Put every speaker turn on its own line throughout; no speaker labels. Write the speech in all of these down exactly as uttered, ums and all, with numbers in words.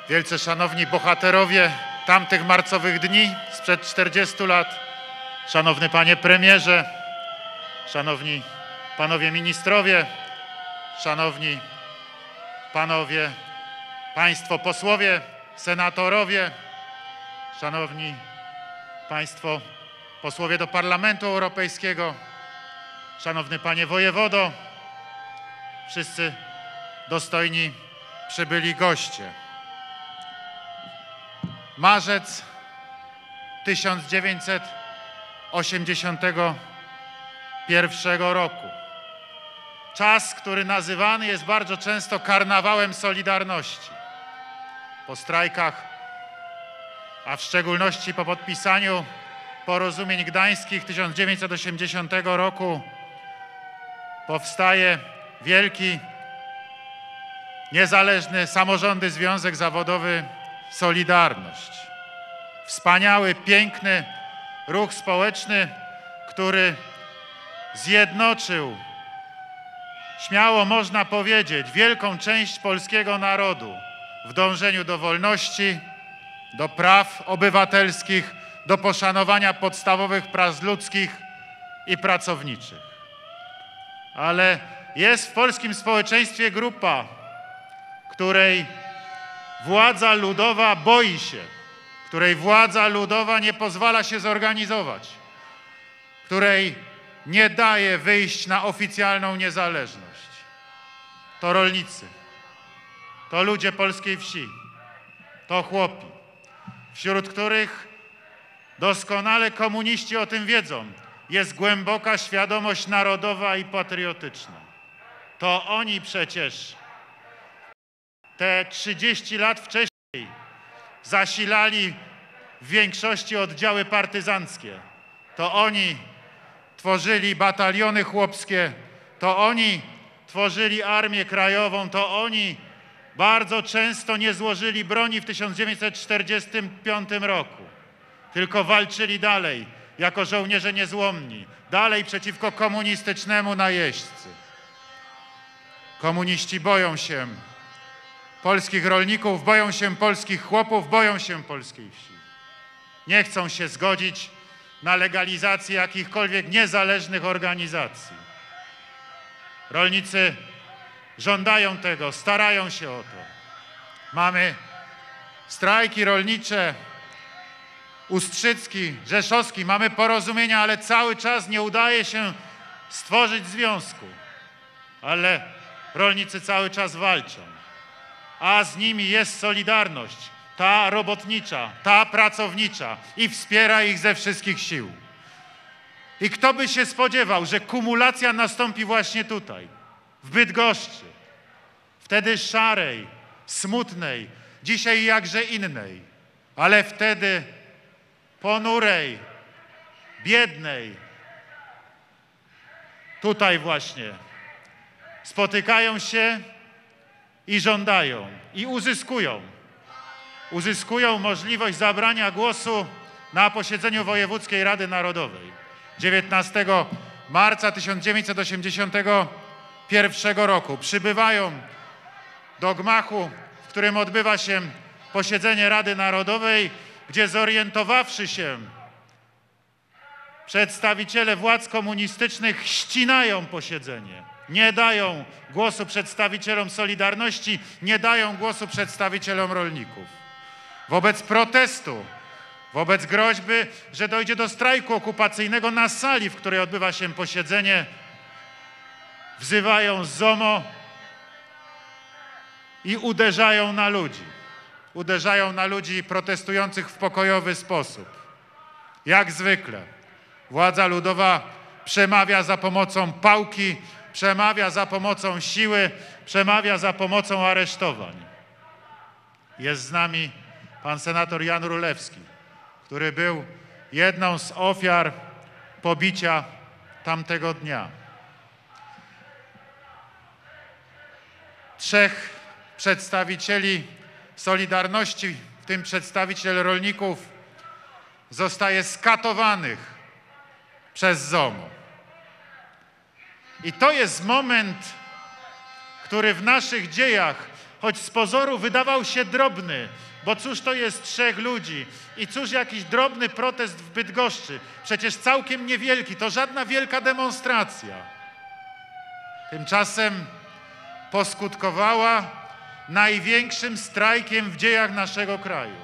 Wielce szanowni bohaterowie tamtych marcowych dni sprzed czterdziestu lat, szanowny panie premierze, szanowni panowie ministrowie, szanowni panowie, państwo posłowie, senatorowie, szanowni państwo posłowie do Parlamentu Europejskiego, szanowny panie wojewodo, wszyscy dostojni przybyli goście. Marzec tysiąc dziewięćset osiemdziesiątego pierwszego roku. Czas, który nazywany jest bardzo często karnawałem Solidarności. Po strajkach, a w szczególności po podpisaniu porozumień gdańskich tysiąc dziewięćset osiemdziesiątego roku powstaje wielki, niezależny, samorządny związek zawodowy Solidarność. Wspaniały, piękny ruch społeczny, który zjednoczył, śmiało można powiedzieć, wielką część polskiego narodu w dążeniu do wolności, do praw obywatelskich, do poszanowania podstawowych praw ludzkich i pracowniczych. Ale jest w polskim społeczeństwie grupa, której władza ludowa boi się, której władza ludowa nie pozwala się zorganizować, której nie daje wyjść na oficjalną niezależność. To rolnicy, to ludzie polskiej wsi, to chłopi, wśród których doskonale komuniści o tym wiedzą, jest głęboka świadomość narodowa i patriotyczna. To oni przecież te trzydzieści lat wcześniej zasilali w większości oddziały partyzanckie. To oni tworzyli bataliony chłopskie, to oni tworzyli Armię Krajową, to oni bardzo często nie złożyli broni w tysiąc dziewięćset czterdziestym piątym roku, tylko walczyli dalej jako żołnierze niezłomni, dalej przeciwko komunistycznemu najeźdźcy. Komuniści boją się polskich rolników, boją się polskich chłopów, boją się polskiej wsi. Nie chcą się zgodzić na legalizację jakichkolwiek niezależnych organizacji. Rolnicy żądają tego, starają się o to. Mamy strajki rolnicze, Ustrzycki, Rzeszowski, mamy porozumienia, ale cały czas nie udaje się stworzyć związku. Ale rolnicy cały czas walczą, a z nimi jest Solidarność, ta robotnicza, ta pracownicza i wspiera ich ze wszystkich sił. I kto by się spodziewał, że kumulacja nastąpi właśnie tutaj, w Bydgoszczy, wtedy szarej, smutnej, dzisiaj jakże innej, ale wtedy ponurej, biednej. Tutaj właśnie spotykają się i żądają, i uzyskują. Uzyskują możliwość zabrania głosu na posiedzeniu Wojewódzkiej Rady Narodowej dziewiętnastego marca tysiąc dziewięćset osiemdziesiątego pierwszego roku. Przybywają do gmachu, w którym odbywa się posiedzenie Rady Narodowej, gdzie zorientowawszy się, przedstawiciele władz komunistycznych ścinają posiedzenie. Nie dają głosu przedstawicielom Solidarności, nie dają głosu przedstawicielom rolników. Wobec protestu, wobec groźby, że dojdzie do strajku okupacyjnego na sali, w której odbywa się posiedzenie, wzywają ZOMO i uderzają na ludzi. Uderzają na ludzi protestujących w pokojowy sposób. Jak zwykle władza ludowa przemawia za pomocą pałki, przemawia za pomocą siły, przemawia za pomocą aresztowań. Jest z nami pan senator Jan Rulewski, który był jedną z ofiar pobicia tamtego dnia. Trzech przedstawicieli Solidarności, w tym przedstawiciel rolników, zostaje skatowanych przez ZOMO. I to jest moment, który w naszych dziejach choć z pozoru wydawał się drobny, bo cóż to jest trzech ludzi i cóż jakiś drobny protest w Bydgoszczy, przecież całkiem niewielki, to żadna wielka demonstracja. Tymczasem poskutkowała największym strajkiem w dziejach naszego kraju.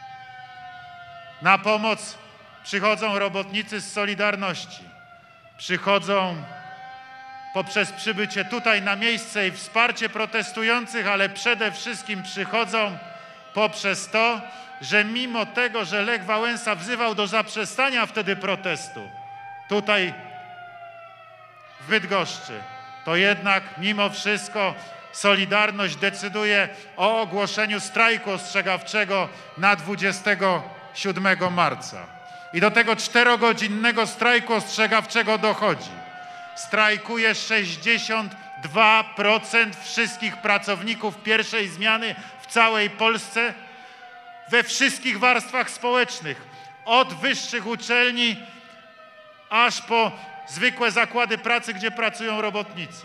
Na pomoc przychodzą robotnicy z Solidarności. Przychodzą poprzez przybycie tutaj na miejsce i wsparcie protestujących, ale przede wszystkim przychodzą poprzez to, że mimo tego, że Lech Wałęsa wzywał do zaprzestania wtedy protestu tutaj w Bydgoszczy, to jednak mimo wszystko Solidarność decyduje o ogłoszeniu strajku ostrzegawczego na dwudziestego siódmego marca. I do tego czterogodzinnego strajku ostrzegawczego dochodzi. Strajkuje sześćdziesiąt dwa procent wszystkich pracowników pierwszej zmiany w całej Polsce, we wszystkich warstwach społecznych, od wyższych uczelni aż po zwykłe zakłady pracy, gdzie pracują robotnicy.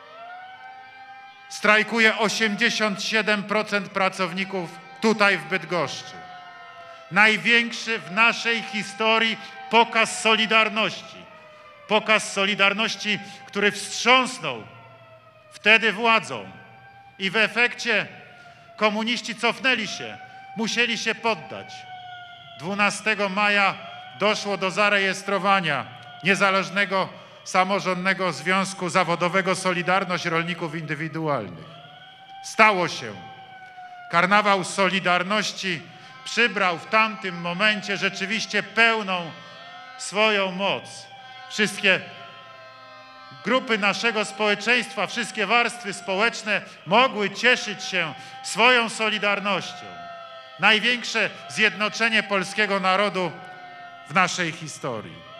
Strajkuje osiemdziesiąt siedem procent pracowników tutaj w Bydgoszczy. Największy w naszej historii pokaz solidarności. Pokaz solidarności, który wstrząsnął wtedy władzą i w efekcie komuniści cofnęli się, musieli się poddać. dwunastego maja doszło do zarejestrowania Niezależnego Samorządnego Związku Zawodowego Solidarność Rolników Indywidualnych. Stało się. Karnawał Solidarności przybrał w tamtym momencie rzeczywiście pełną swoją moc. Wszystkie grupy naszego społeczeństwa, wszystkie warstwy społeczne mogły cieszyć się swoją solidarnością. Największe zjednoczenie polskiego narodu w naszej historii.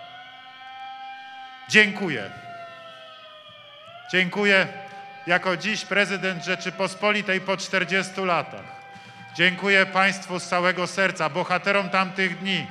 Dziękuję. Dziękuję jako dziś prezydent Rzeczypospolitej po czterdziestu latach. Dziękuję Państwu z całego serca, bohaterom tamtych dni.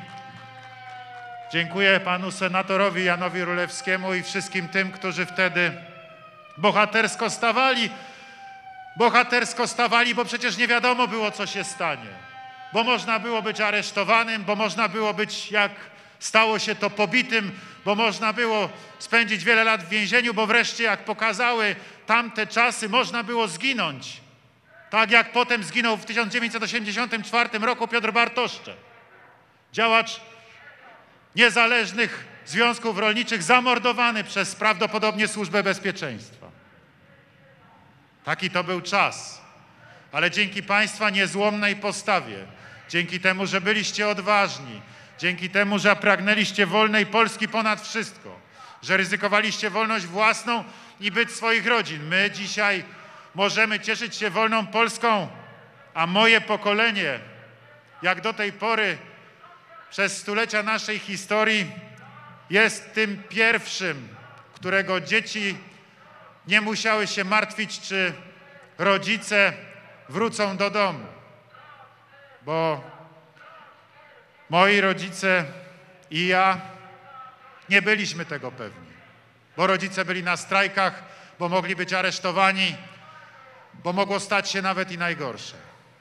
Dziękuję panu senatorowi Janowi Rulewskiemu i wszystkim tym, którzy wtedy bohatersko stawali. Bohatersko stawali, bo przecież nie wiadomo było, co się stanie. Bo można było być aresztowanym, bo można było być, jak stało się to, pobitym, bo można było spędzić wiele lat w więzieniu, bo wreszcie, jak pokazały tamte czasy, można było zginąć. Tak jak potem zginął w tysiąc dziewięćset osiemdziesiątym czwartym roku Piotr Bartoszcze, działacz niezależnych związków rolniczych, zamordowany przez prawdopodobnie Służbę Bezpieczeństwa. Taki to był czas. Ale dzięki Państwa niezłomnej postawie, dzięki temu, że byliście odważni, dzięki temu, że pragnęliście wolnej Polski ponad wszystko, że ryzykowaliście wolność własną i byt swoich rodzin, my dzisiaj możemy cieszyć się wolną Polską, a moje pokolenie, jak do tej pory, przez stulecia naszej historii, jest tym pierwszym, którego dzieci nie musiały się martwić, czy rodzice wrócą do domu. Bo moi rodzice i ja nie byliśmy tego pewni. Bo rodzice byli na strajkach, bo mogli być aresztowani, bo mogło stać się nawet i najgorsze.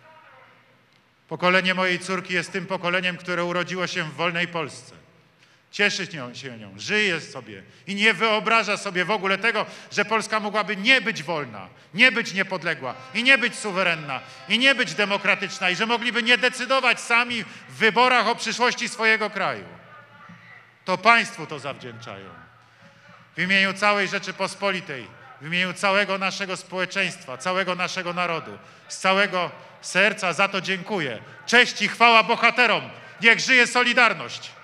Pokolenie mojej córki jest tym pokoleniem, które urodziło się w wolnej Polsce. Cieszy się nią, żyje sobie i nie wyobraża sobie w ogóle tego, że Polska mogłaby nie być wolna, nie być niepodległa i nie być suwerenna i nie być demokratyczna i że mogliby nie decydować sami w wyborach o przyszłości swojego kraju. To państwu to zawdzięczają. W imieniu całej Rzeczypospolitej, w imieniu całego naszego społeczeństwa, całego naszego narodu, z całego serca za to dziękuję. Cześć i chwała bohaterom! Niech żyje Solidarność!